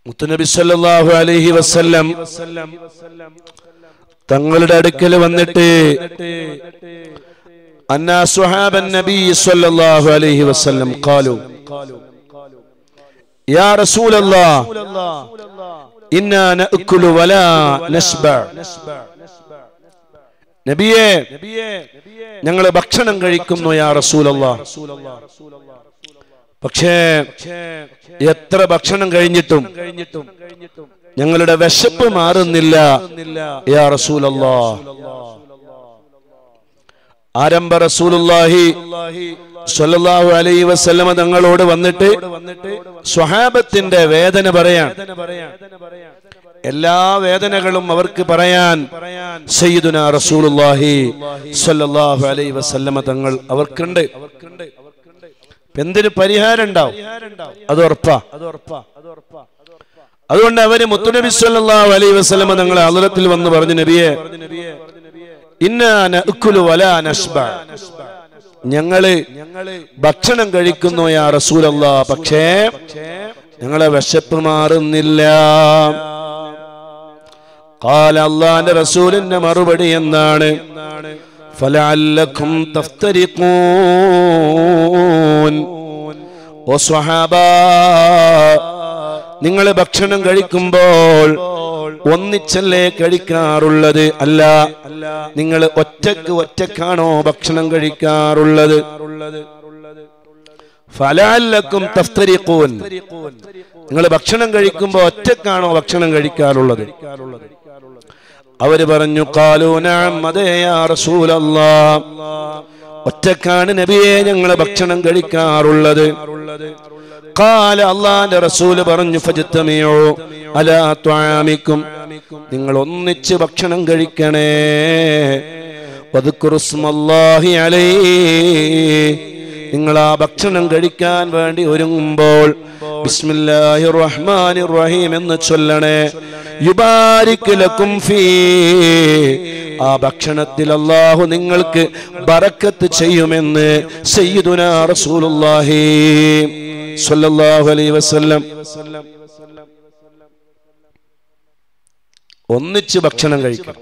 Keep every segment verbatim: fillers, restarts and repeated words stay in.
മുത്തുനബി സല്ലല്ലാഹു അലൈഹി വസല്ലം തങ്ങളുടെ അടുക്കൽ വന്നിട്ട് അന്നാ സ്വഹാബൻ നബി സല്ലല്ലാഹു അലൈഹി വസല്ലം ഖാലു യാ റസൂലല്ലാഹ് ഇന്നാ നഅകുലു വലാ നശ്ബഅ. നബിയേ, ഞങ്ങൾ ഭക്ഷണം കഴിക്കുന്നു യാ റസൂലല്ലാഹ്, പക്ഷേ എത്ര ഭക്ഷണം കഴിഞ്ഞിട്ടും ഞങ്ങളുടെ വിശപ്പ് മാറുന്നില്ല യാ റസൂലല്ലാഹ്. ആരംഭ റസൂലുള്ളാഹി സ്വല്ലല്ലാഹു അലൈഹി വസല്ലമ തങ്ങളോട് വന്നിട്ട് സ്വഹാബത്തിന്റെ വേദന പറയാൻ, എല്ലാ വേദനകളും അവർക്ക് പറയാൻ സയ്യിദുനാ റസൂലുള്ളാഹി സ്വല്ലല്ലാഹു അലൈഹി വസല്ലമ തങ്ങൾ അവർക്കുണ്ട്. എന്തൊരു പരിഹാരം ഉണ്ടാവും, അത് ഉറപ്പാ. അതുകൊണ്ട് അവര് മുത്തുനബി സല്ലല്ലാഹു അലൈഹി വസല്ലമ തങ്ങളെ ഹളറത്തിൽ വന്ന് പറഞ്ഞു, നബിയെ, ഇന്നാ നഅകുലു വലാ നശ്ബഅ, ഞങ്ങള് ഭക്ഷണം കഴിക്കുന്നു യാ റസൂലല്ലാഹ്, പക്ഷേ ഞങ്ങളെ വിശപ്പ് മാറുന്നില്ല. ഖാല, അല്ലാഹുവിന്റെ റസൂലിന്റെ മറുപടി എന്താണ്? ഫലഅല്ലകും തഫ്തരിഖൂൻ. ഓ സ്വഹാബാ, നിങ്ങൾ ഭക്ഷണം കഴിക്കുമ്പോൾ ഒന്നിച്ചല്ലേ കഴിക്കാറുള്ളത്? അല്ല, നിങ്ങൾ ഒറ്റക്ക് ഒറ്റക്കാണോ ഭക്ഷണം കഴിക്കാറുള്ളത്? ഫലഅല്ലകും തഫ്തരിഖൂൻ, നിങ്ങൾ ഭക്ഷണം കഴിക്കുമ്പോൾ ഒറ്റക്കാണോ ഭക്ഷണം കഴിക്കാറുള്ളത്? അവര് പറഞ്ഞു, ഖാലൂ നഅം, അതെ യാ റസൂലല്ലാഹ്, ഒറ്റക്കാണ് നബിയെ ഞങ്ങൾ ഭക്ഷണം കഴിക്കാറുള്ളത്. ഖാല, അല്ലാഹുവിന്റെ റസൂൽ പറഞ്ഞു, ഫജ്തമിഉ അലാ തുആമിക്കും, നിങ്ങൾ ഒന്നിച്ച് ഭക്ഷണം കഴിക്കണേ. വദ്കുറു ഇസ്മല്ലാഹി അലൈഹി, നിങ്ങൾ ആ ഭക്ഷണം കഴിക്കാൻ വേണ്ടി ഒരുങ്ങുമ്പോൾ ബിസ്മില്ലാഹിർ റഹ്മാനിർ റഹീം എന്ന് ചൊല്ലണേ. യുബാരിക് ലക്കും ഫീ, ആ ഭക്ഷണത്തിൽ അല്ലാഹു നിങ്ങൾക്ക് ബറക്കത്ത് ചെയ്യുമെന്ന് സയ്യിദുനാ റസൂലുള്ളാഹി സ്വല്ലല്ലാഹു അലൈഹി വസല്ലം. ഒന്നിച്ച് ഭക്ഷണം കഴിക്കണം.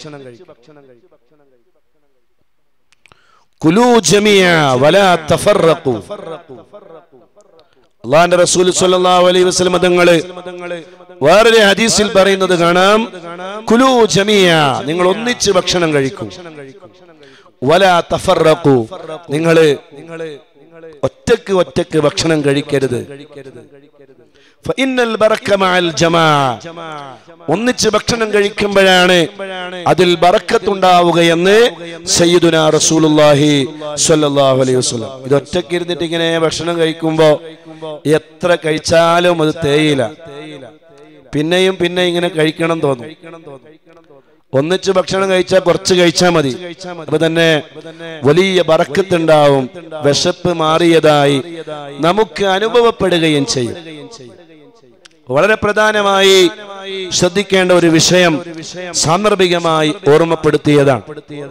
കുലൂ ജമീഅ വലാ തഫറഖു. അല്ലാഹുവിന്റെ റസൂൽ സ്വല്ലല്ലാഹു അലൈഹി വസല്ലം തങ്ങള് വേറൊരു ഹദീസിൽ പറയുന്നത് കാണാം, കുലൂ ജമീഅ, നിങ്ങൾ ഒന്നിച്ച് ഭക്ഷണം കഴിക്കൂ. വലാ തഫറഖു, നിങ്ങൾ ഒറ്റക്ക് ഒറ്റക്ക് ഭക്ഷണം കഴിക്കരുത്. ഫഇന്നൽ ബറക മഅൽ ജമാഅ, ഒന്നിച്ച് ഭക്ഷണം കഴിക്കുമ്പോഴാണ് അതിൽ ബറക്കത്ത് ഉണ്ടാവുകയെന്ന് സയ്യിദുനാ റസൂലുള്ളാഹി സ്വല്ലല്ലാഹു അലൈഹി വസല്ലം. ഇത് ഒറ്റക്ക് ഇരുന്നിട്ട് ഇങ്ങനെ ഭക്ഷണം കഴിക്കുമ്പോ എത്ര കഴിച്ചാലും അത് തേയില, പിന്നെയും പിന്നെ ഇങ്ങനെ കഴിക്കണം തോന്നും. ഒന്നിച്ച് ഭക്ഷണം കഴിച്ചാൽ കുറച്ച് കഴിച്ചാൽ മതി, അപ്പൊ തന്നെ വലിയ ബറക്കത്ത് ഉണ്ടാവും, വിശപ്പ് മാറിയതായി നമുക്ക് അനുഭവപ്പെടുകയും ചെയ്യും. വളരെ പ്രധാനമായി ശ്രദ്ധിക്കേണ്ട ഒരു വിഷയം സാന്ദർഭികമായി ഓർമ്മപ്പെടുത്തിയതാണ്.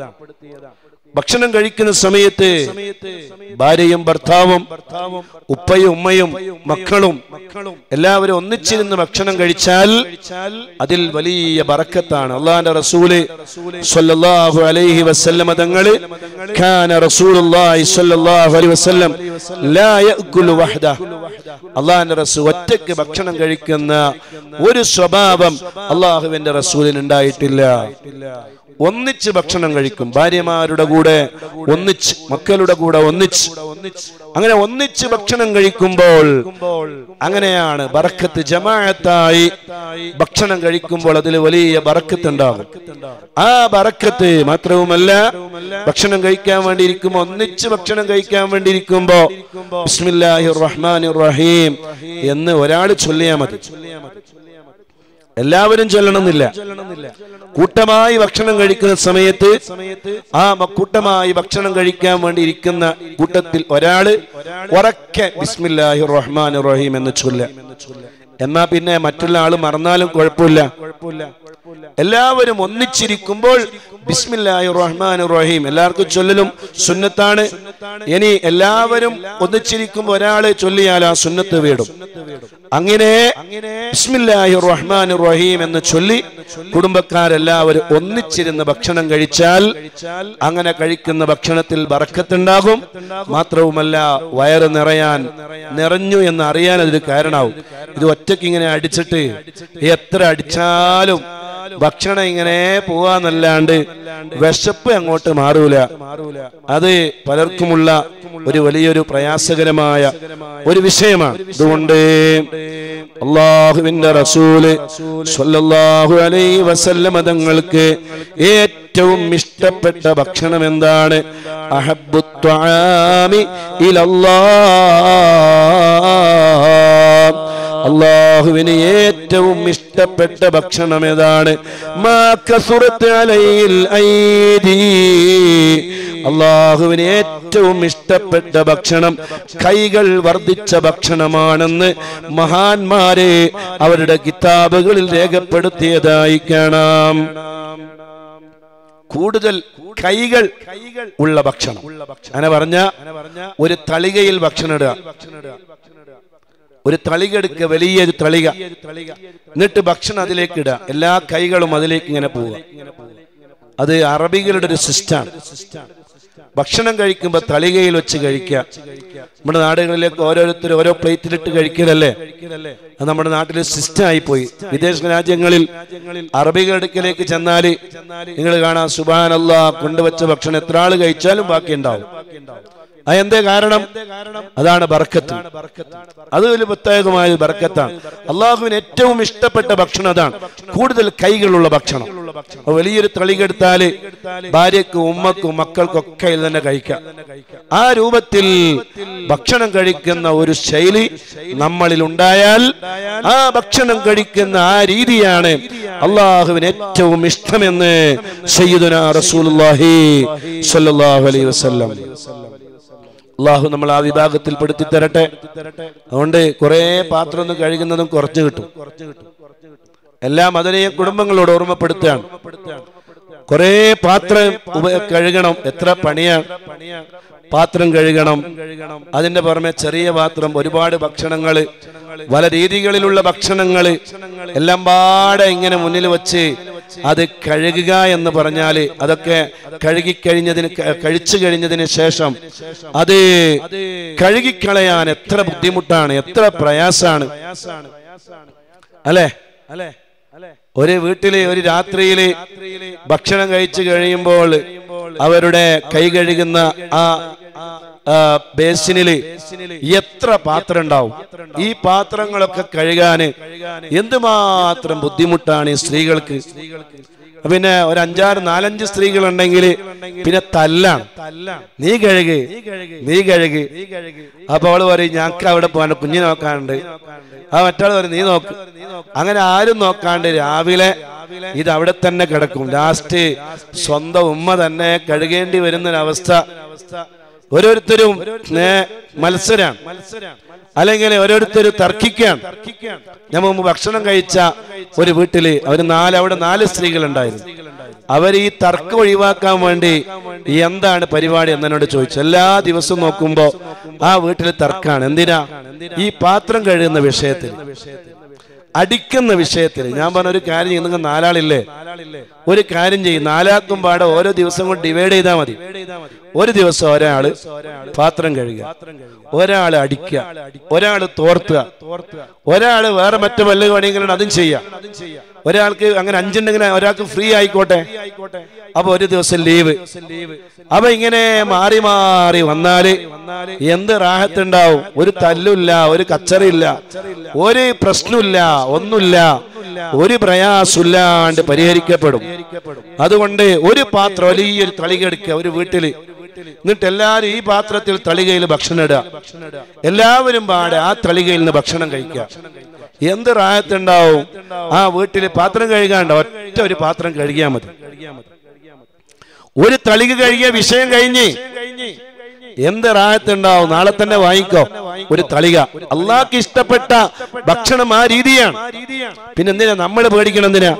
ഭക്ഷണം കഴിക്കുന്ന സമയത്ത് ഭാര്യയും ഭർത്താവും ഉപ്പയും ഉമ്മയും മക്കളും എല്ലാവരും ഒന്നിച്ചിരുന്ന് ഭക്ഷണം കഴിച്ചാൽ അതിൽ വലിയ ബറക്കത്താണ്. അല്ലാഹുവിന്റെ റസൂല് സ്വല്ലല്ലാഹു അലൈഹി വസല്ലം തങ്ങള് കാന റസൂലുള്ളാഹി സ്വല്ലല്ലാഹു അലൈഹി വസല്ലം ലാ യഅകുലു വഹദഹ, അല്ലാഹുവിന്റെ റസൂൽ ഒറ്റയ്ക്ക് ഭക്ഷണം കഴിക്കുന്ന ഒരു സ്വഭാവം അല്ലാഹുവിന്റെ റസൂലിന് ഉണ്ടായിട്ടില്ല. ഒന്നിച്ച് ഭക്ഷണം കഴിക്കും, ഭാര്യമാരുടെ കൂടെ ഒന്നിച്ച്, മക്കളുടെ കൂടെ ഒന്നിച്ച്. അങ്ങനെ ഒന്നിച്ച് ഭക്ഷണം കഴിക്കുമ്പോൾ അങ്ങനെയാണ് ബറക്കത്ത്. ജമാഅത്തായി ഭക്ഷണം കഴിക്കുമ്പോൾ അതിൽ വലിയ ബറക്കത്ത് ഉണ്ടാകും. ആ ബറക്കത്ത് മാത്രവുമല്ല, ഭക്ഷണം കഴിക്കാൻ വേണ്ടി ഇരിക്കുമ്പോ, ഒന്നിച്ച് ഭക്ഷണം കഴിക്കാൻ വേണ്ടി ഇരിക്കുമ്പോ ബിസ്മില്ലാഹിർ റഹ്മാനിർ റഹീം എന്ന് ഒരാൾ ചൊല്ലിയാൽ മതി. എല്ലാവരും ചൊല്ലണമെന്നില്ല. കൂട്ടമായി ഭക്ഷണം കഴിക്കുന്ന സമയത്ത് ആ കൂട്ടമായി ഭക്ഷണം കഴിക്കാൻ വേണ്ടി ഇരിക്കുന്ന കൂട്ടത്തിൽ ഒരാള് ഉറക്കെ ബിസ്മില്ലാഹിർ റഹ്മാനിർ റഹീം എന്ന് ചൊല്ലുക. എന്നാ പിന്നെ മറ്റുള്ള ആള് മറന്നാലും കുഴപ്പമില്ല. എല്ലാവരും ഒന്നിച്ചിരിക്കുമ്പോൾ ബിസ്മില്ലാഹിർ റഹ്മാനിർ റഹീം എല്ലാവർക്കും ചൊല്ലലും സുന്നത്താണ്. ഇനി എല്ലാവരും ഒന്നിച്ചിരിക്കുമ്പോൾ ഒരാളെ ചൊല്ലിയാൽ ആ സുന്നത്ത് വീടും. അങ്ങനെ ബിസ്മില്ലാഹിർ റഹ്മാനിർ റഹീം എന്ന് ചൊല്ലി കുടുംബക്കാരെല്ലാവരും ഒന്നിച്ചിരുന്ന് ഭക്ഷണം കഴിച്ചാൽ അങ്ങനെ കഴിക്കുന്ന ഭക്ഷണത്തിൽ ബറക്കത്തുണ്ടാകും. മാത്രവുമല്ല വയറ് നിറയാൻ നിറഞ്ഞു എന്ന് അറിയാൻ അതൊരു കാരണമാവും. ഇത് ഒറ്റയ്ക്ക് ഇങ്ങനെ അടിച്ചിട്ട് എത്ര അടിച്ചാലും ഭക്ഷണം ഇങ്ങനെ പോവാന്നല്ലാണ്ട് വിശപ്പ് അങ്ങോട്ട് മാറൂല. അത് പലർക്കുമുള്ള ഒരു വലിയൊരു പ്രയാസകരമായ ഒരു വിഷയമാണ്. അതുകൊണ്ട് അല്ലാഹുവിന്റെ റസൂല് സ്വല്ലല്ലാഹു അലൈഹി വസല്ലം തങ്ങൾക്ക് ഏറ്റവും ഇഷ്ടപ്പെട്ട ഭക്ഷണം എന്താണ്? അഹബ്ബുത് ത്വആമി ഇലല്ലാഹ്, അല്ലാഹുവിന് ഏറ്റവും ഇഷ്ടപ്പെട്ട ഭക്ഷണം ഏതാണ്? മാ കസുറത് അലൈഹിൽ ഐദി, അല്ലാഹുവിന് ഏറ്റവും ഇഷ്ടപ്പെട്ട ഭക്ഷണം കൈകൾ വർദ്ധിച്ച ഭക്ഷണമാണെന്ന് മഹാന്മാരെ അവരുടെ കിതാബുകളിൽ രേഖപ്പെടുത്തിയതായി കാണാം. കൂടുതൽ കൈകൾ ഉള്ള ഭക്ഷണം അങ്ങനെ പറഞ്ഞ ഒരു തളികയിൽ ഭക്ഷണം ഇടുക. ഒരു തളിക എടുക്കുക, വലിയൊരു തളിക, എന്നിട്ട് ഭക്ഷണം അതിലേക്ക് ഇടുക. എല്ലാ കൈകളും അതിലേക്ക് ഇങ്ങനെ പോവുക. അത് അറബികളുടെ ഒരു സിസ്റ്റാണ്. ഭക്ഷണം കഴിക്കുമ്പോൾ തളികയിൽ വെച്ച് കഴിക്കുക. നമ്മുടെ നാടുകളിലേക്ക് ഓരോരുത്തർ ഓരോ പ്ലേറ്റിലിട്ട് കഴിക്കലല്ലേ, അത് നമ്മുടെ നാട്ടിൽ സിസ്റ്റം ആയിപ്പോയി. വിദേശ രാജ്യങ്ങളിൽ അറബികളുടെ അടുക്കലേക്ക് ചെന്നാല് നിങ്ങൾ കാണാം, സുബ്ഹാനല്ലാഹ്, കൊണ്ടുവച്ച ഭക്ഷണം എത്ര ആള് കഴിച്ചാലും ബാക്കി ഉണ്ടാവും. അതെന്തേ കാരണം? അതാണ് ബർക്കത്ത്. അത് ഒരു പ്രത്യേകമായ ബർക്കത്താണ്. അള്ളാഹുവിന് ഏറ്റവും ഇഷ്ടപ്പെട്ട ഭക്ഷണം അതാണ്, കൂടുതൽ കൈകളുള്ള ഭക്ഷണം. വലിയൊരു തളികെടുത്താല് ഭാര്യക്കും ഉമ്മക്കും മക്കൾക്കൊക്കെ ഇതിൽ തന്നെ കഴിക്കാം. ആ രൂപത്തിൽ ഭക്ഷണം കഴിക്കുന്ന ഒരു ശൈലി നമ്മളിൽ ഉണ്ടായാൽ ആ ഭക്ഷണം കഴിക്കുന്ന ആ രീതിയാണ് അള്ളാഹുവിന് ഏറ്റവും ഇഷ്ടമെന്ന് സയ്യിദുനാ റസൂലുള്ളാഹി സ്വല്ലല്ലാഹു അലൈഹി വസല്ലം. അള്ളാഹു നമ്മൾ ആ വിഭാഗത്തിൽ പെടുത്തി തരട്ടെ. അതുകൊണ്ട് കുറെ പാത്രം ഒന്നും കഴുകുന്നതും കുറച്ചു കിട്ടും. എല്ലാം അതിനെ കുടുംബങ്ങളോട് ഓർമ്മപ്പെടുത്തുകയാണ്. കുറെ പാത്രം കഴുകണം, എത്ര പണിയാണ്. പാത്രം കഴുകണം, അതിന്റെ പുറമെ ചെറിയ പാത്രം, ഒരുപാട് ഭക്ഷണങ്ങള്, പല രീതികളിലുള്ള ഭക്ഷണങ്ങള് എല്ലാം പാടെ ഇങ്ങനെ മുന്നിൽ വെച്ച് അത് കഴുകുക എന്ന് പറഞ്ഞാല് അതൊക്കെ കഴുകിക്കഴിഞ്ഞതിന് കഴിച്ചു കഴിഞ്ഞതിന് ശേഷം അത് കഴുകിക്കളയാൻ എത്ര ബുദ്ധിമുട്ടാണ്, എത്ര പ്രയാസാണ് അല്ലെ? ഒരു വീട്ടില് ഒരു രാത്രിയില് ഭക്ഷണം കഴിച്ചു കഴിയുമ്പോൾ അവരുടെ കൈ കഴുകുന്ന ആ ബേസിനില് എത്ര പാത്രം ഉണ്ടാവും. ഈ പാത്രങ്ങളൊക്കെ കഴുകാന് എന്തുമാത്രം ബുദ്ധിമുട്ടാണ് ഈ സ്ത്രീകൾക്ക്. പിന്നെ ഒരു അഞ്ചാറ് നാലഞ്ച് സ്ത്രീകൾ ഉണ്ടെങ്കിൽ പിന്നെ തല്ലാണ്, നീ കഴുക് നീ കഴുക്. അപ്പൊ അവള് പറയും ഞങ്ങൾക്ക് അവിടെ പോകാൻ കുഞ്ഞു നോക്കാനുണ്ട്. ആ മറ്റാള് പറയും നീ നോക്ക്. അങ്ങനെ ആരും നോക്കാണ്ട് രാവിലെ ഇത് അവിടെ തന്നെ കിടക്കും. ലാസ്റ്റ് സ്വന്തം ഉമ്മ തന്നെ കഴുകേണ്ടി വരുന്നൊരവസ്ഥ. ഓരോരുത്തരും മത്സരാണ്, അല്ലെങ്കിൽ ഓരോരുത്തരും തർക്കിക്കാൻ. ഞാൻ മുമ്പ് ഭക്ഷണം കഴിച്ച ഒരു വീട്ടില് അവര് നാല് അവിടെ നാല് സ്ത്രീകൾ ഉണ്ടായിരുന്നു. അവർ ഈ തർക്കം ഒഴിവാക്കാൻ വേണ്ടി എന്താണ് പരിപാടി എന്നോട് ചോദിച്ചു. എല്ലാ ദിവസവും നോക്കുമ്പോ ആ വീട്ടിൽ തർക്കാണ്. എന്തിനാ? ഈ പാത്രം കഴുകുന്ന വിഷയത്തിൽ, അടിക്കുന്ന വിഷയത്തിൽ. ഞാൻ പറഞ്ഞ ഒരു കാര്യം ചെയ്യും, നിങ്ങൾ നാലാളില്ലേ, ഒരു കാര്യം ചെയ്യും, നാലാക്കും പാടെ ഓരോ ദിവസം കൊണ്ട് ഡിവൈഡ് ചെയ്താൽ മതി. ഒരു ദിവസം ഒരാള് പാത്രം കഴുകുക, ഒരാള് അടിക്കുക, ഒരാള് തോർത്തുക, ഒരാള് വേറെ മറ്റു വല്ല പണികളും അതും ചെയ്യാം. ഒരാൾക്ക് അങ്ങനെ അഞ്ചുണ്ടെങ്കിൽ ഒരാൾക്ക് ഫ്രീ ആയിക്കോട്ടെ. അപ്പൊ ഒരു ദിവസം ലീവ്. അപ്പൊ ഇങ്ങനെ മാറി മാറി വന്നാല് എന്ത് റാഹത്തുണ്ടാവും? ഒരു തല്ലില്ല, ഒരു കച്ചറിയില്ല, ഒരു പ്രശ്നമില്ല, ഒന്നുമില്ല, ഒരു പ്രയാസമില്ലാണ്ട് പരിഹരിക്കപ്പെടും. അതുകൊണ്ട് ഒരു പാത്രം വലിയൊരു തളികെടുക്കുക ഒരു വീട്ടില്, എന്നിട്ട് എല്ലാവരും ഈ പാത്രത്തിൽ തളികയിൽ ഭക്ഷണം ഇടുക, എല്ലാവരും പാടെ ആ തളികയിൽ നിന്ന് ഭക്ഷണം കഴിക്കുക. എന്ത് റാഹത്തുണ്ടാവും ആ വീട്ടില്? പാത്രം കഴുകാണ്ട് ഒറ്റ ഒരു പാത്രം കഴുകിയാൽ മതി. ഒരു തളിക കഴുകിയ വിഷയം കഴിഞ്ഞ്. എന്ത് റാഹത്തുണ്ടാവും? നാളെ തന്നെ വാങ്ങിക്കോ ഒരു തളിക. അള്ളാഹ്ക്ക് ഇഷ്ടപ്പെട്ട ഭക്ഷണം ആ രീതിയാണ്. പിന്നെ എന്തിനാ നമ്മൾ പേടിക്കണം? എന്തിനാ?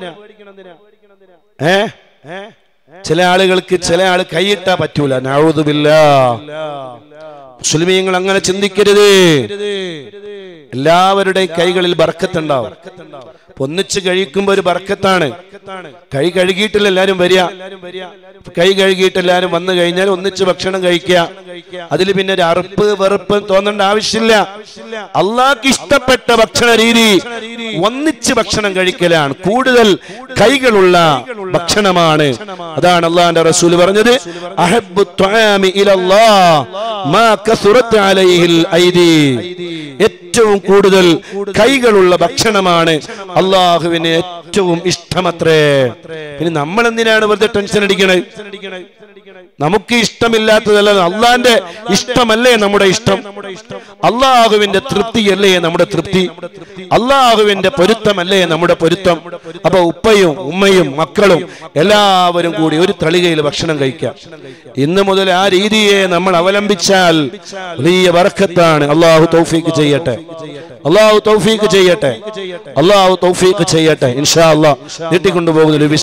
ഏ ചില ആളുകൾക്ക് ചില ആള് കൈയിട്ടാ പറ്റൂല. നഊദു ബില്ലാഹ്. മുസ്ലിമീങ്ങൾ അങ്ങനെ ചിന്തിക്കരുത്. എല്ലാവരുടെയും കൈകളിൽ ബർക്കത്തുണ്ടാവും. ഒന്നിച്ച് കഴിക്കുമ്പോ ഒരു ബർക്കത്താണ്. കൈ കഴുകിയിട്ടില്ല എല്ലാരും വരിക, കൈ കഴുകിയിട്ട് എല്ലാരും വന്നു കഴിഞ്ഞാൽ ഒന്നിച്ച് ഭക്ഷണം കഴിക്കുക. അതിൽ പിന്നെ ഒരു അറുപ്പ് വെറുപ്പ് തോന്നേണ്ട ആവശ്യമില്ല. അള്ളാഹ്ക്ക് ഇഷ്ടപ്പെട്ട ഭക്ഷണ രീതി ഒന്നിച്ച് ഭക്ഷണം കഴിക്കലാണ്, കൂടുതൽ കൈകളുള്ള ഭക്ഷണമാണ്. അതാണ് അള്ളാഹുവിന്റെ റസൂൽ പറഞ്ഞത്, അഹബ്ബു ത്വആമി ഇലല്ലാഹ് മാ കസുറത് അലൈഹിൽ ഐദി. ഏറ്റവും കൂടുതൽ കൈകളുള്ള ഭക്ഷണമാണ് അള്ളാഹുവിന് ഏറ്റവും ഇഷ്ടമത്രേ. പിന്നെ നമ്മൾ എന്തിനാണ് വെറുതെ ടെൻഷൻ അടിക്കണത്? നമുക്ക് ഇഷ്ടമില്ലാത്തതല്ല, അള്ളാന്റെ ഇഷ്ടമല്ലേ നമ്മുടെ ഇഷ്ടം, അള്ളാഹുവിന്റെ തൃപ്തിയല്ലേ നമ്മുടെ തൃപ്തി, അള്ളാഹുവിന്റെ പൊരുത്തമല്ലേ നമ്മുടെ പൊരുത്തം. അപ്പൊ ഉപ്പയും ഉമ്മയും മക്കളും എല്ലാവരും കൂടി ഒരു തളികയിൽ ഭക്ഷണം കഴിക്കാം. ഇന്ന് മുതൽ ആ രീതിയെ നമ്മൾ അവലംബിച്ചാൽ വലിയ ബർക്കത്താണ്. അള്ളാഹു തൗഫീഖ് ചെയ്യട്ടെ, അള്ളാഹു തൗഫീഖ് ചെയ്യട്ടെ, അള്ളാഹു തൗഫീഖ് ചെയ്യട്ടെ. ഇൻഷാ അല്ലാഹ് നീട്ടിക്കൊണ്ടുപോകുന്ന